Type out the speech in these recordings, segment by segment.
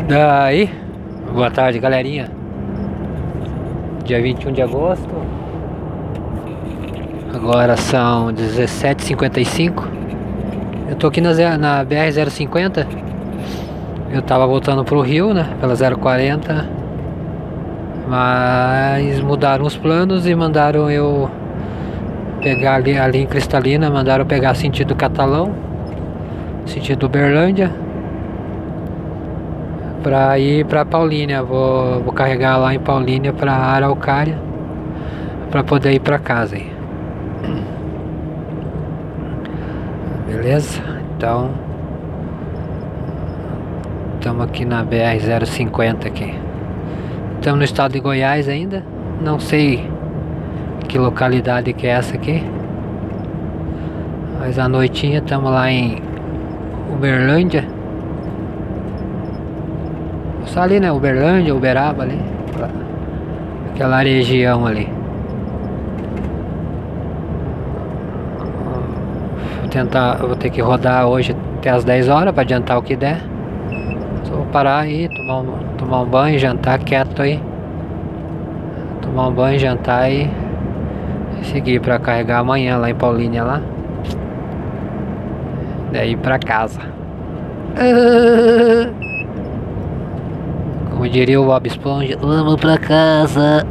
Daí, boa tarde, galerinha. Dia 21 de agosto. Agora são 17h55. Eu tô aqui na BR-050. Eu tava voltando pro Rio, né? Pela 040. Mas mudaram os planos e mandaram eu pegar ali em Cristalina. Mandaram pegar sentido Catalão, sentido Uberlândia, pra ir pra Paulínia. Vou carregar lá em Paulínia pra Araucária, pra poder ir pra casa aí. Beleza? Então estamos aqui na BR-050 aqui. Estamos no estado de Goiás ainda. Não sei que localidade que é essa aqui, mas à noitinha estamos lá em Uberlândia. Só ali, né? Uberlândia, Uberaba ali, aquela região ali. Vou ter que rodar hoje até as 10 horas para adiantar o que der. Só vou parar aí, tomar um banho, jantar quieto aí. Tomar um banho, jantar e seguir para carregar amanhã lá em Paulínia lá. Daí para casa. Como diria o Bob Esponja, vamos pra casa.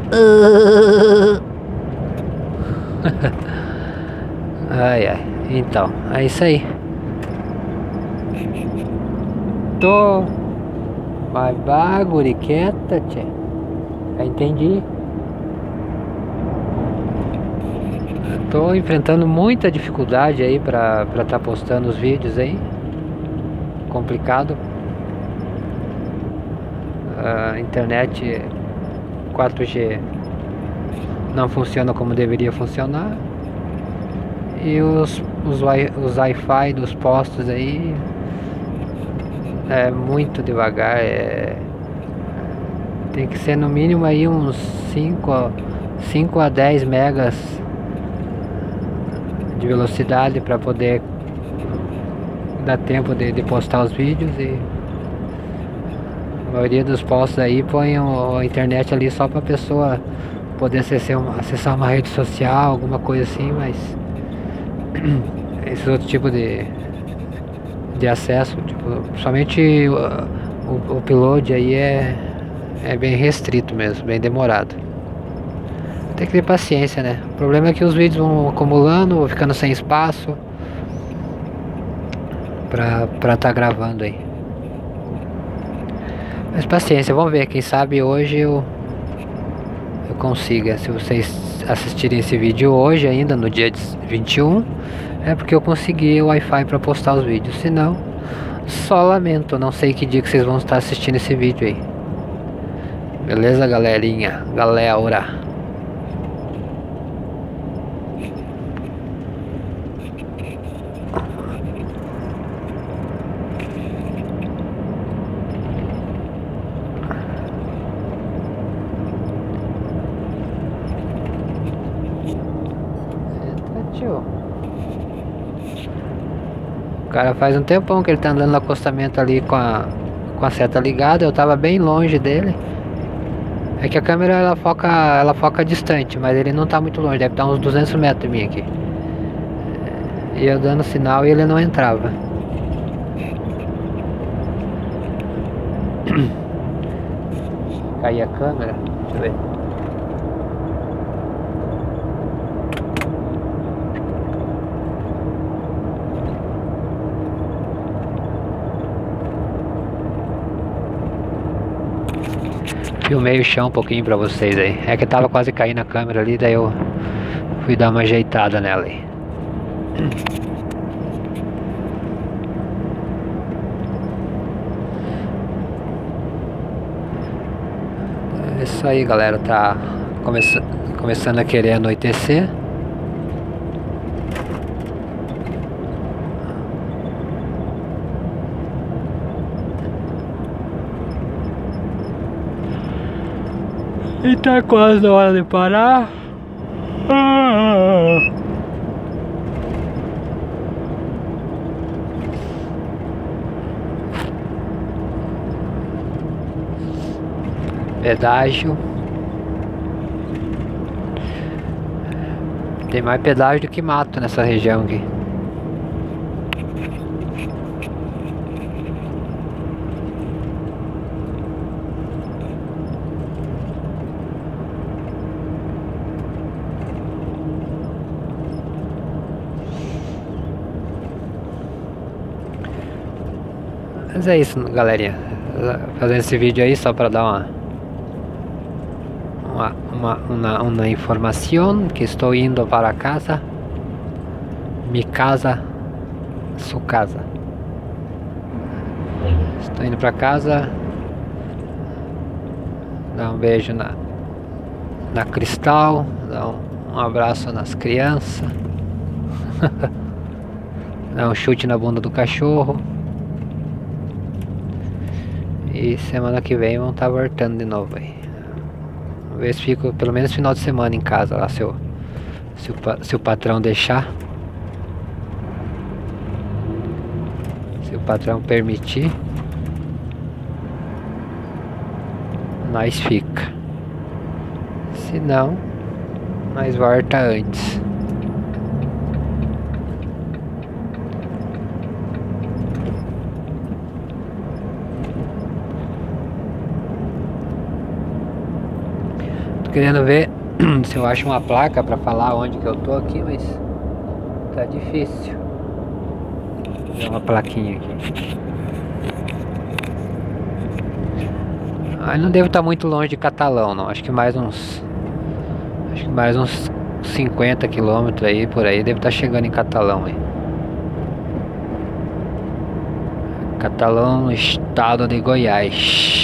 Ai ai. Então, é isso aí. Tô mais bagulho quieta, tchê. Já entendi. Tô enfrentando muita dificuldade aí pra tá postando os vídeos aí. Complicado. A internet 4G não funciona como deveria funcionar. E os Wi-Fi dos postos aí é muito devagar. Tem que ser no mínimo aí uns 5 a 10 megas de velocidade para poder dar tempo de postar os vídeos. E a maioria dos postos aí põe a internet ali só para a pessoa poder acessar uma rede social, alguma coisa assim, mas esse outro tipo de acesso, tipo, somente o upload aí é bem restrito mesmo, bem demorado. Tem que ter paciência, né? O problema é que os vídeos vão acumulando, vão ficando sem espaço pra tá gravando aí. Mas paciência, vamos ver, quem sabe hoje eu consiga. Se vocês assistirem esse vídeo hoje ainda, no dia 21, é porque eu consegui o Wi-Fi para postar os vídeos. Se não, só lamento, não sei que dia que vocês vão estar assistindo esse vídeo aí. Beleza, galerinha? Galera. O cara faz um tempão que ele tá andando no acostamento ali com a seta ligada. Eu tava bem longe dele. É que a câmera ela foca distante, mas ele não tá muito longe, deve estar uns 200 metros de mim aqui. E eu dando sinal e ele não entrava. Cair a câmera, deixa eu ver. Filmei o chão um pouquinho pra vocês aí. É que tava quase caindo a câmera ali, daí eu fui dar uma ajeitada nela aí. É isso aí, galera. Tá começando a querer anoitecer. E tá quase na hora de parar. Pedágio. Tem mais pedágio do que mato nessa região aqui. Mas é isso, galerinha. Fazendo esse vídeo aí só para dar uma informação que estou indo para casa. Mi casa, su casa. Estou indo para casa. Dar um beijo na Cristal. Dar um abraço nas crianças. Dar um chute na bunda do cachorro. E semana que vem vão estar voltando de novo aí. Vamos ver se fico pelo menos final de semana em casa lá, se o patrão deixar. Se o patrão permitir, nós fica. Se não, nós volta antes. Querendo ver se eu acho uma placa pra falar onde que eu tô aqui, mas tá difícil. Tem uma plaquinha aqui. Ah, não devo estar muito longe de Catalão, não. Acho que mais uns 50 quilômetros aí, por aí. Devo estar chegando em Catalão aí. Catalão, estado de Goiás.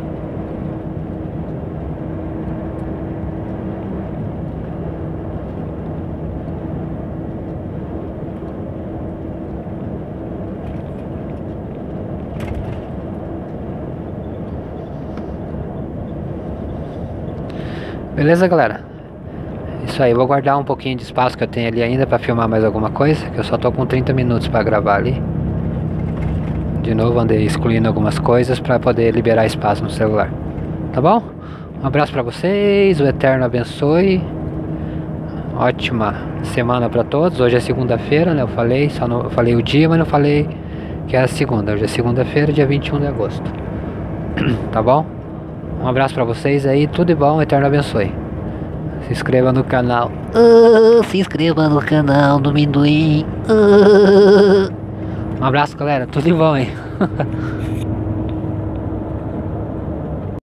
Beleza, galera? Isso aí, vou guardar um pouquinho de espaço que eu tenho ali ainda pra filmar mais alguma coisa, que eu só tô com 30 minutos pra gravar ali. De novo, andei excluindo algumas coisas pra poder liberar espaço no celular. Tá bom? Um abraço pra vocês, o Eterno abençoe. Ótima semana pra todos. Hoje é segunda-feira, né? Eu falei o dia, mas não falei que era segunda. Hoje é segunda-feira, dia 21 de agosto. Tá bom? Um abraço pra vocês aí, tudo de bom, Eterno abençoe. Se inscreva no canal. Se inscreva no canal do Minduim. Um abraço, galera, tudo de bom aí.